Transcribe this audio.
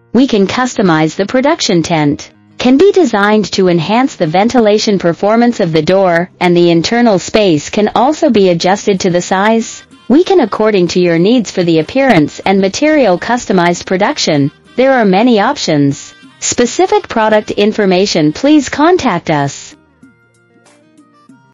We can customize the production tent. Can be designed to enhance the ventilation performance of the door, and the internal space can also be adjusted to the size. We can according to your needs for the appearance and material customized production. There are many options. Specific product information, please contact us.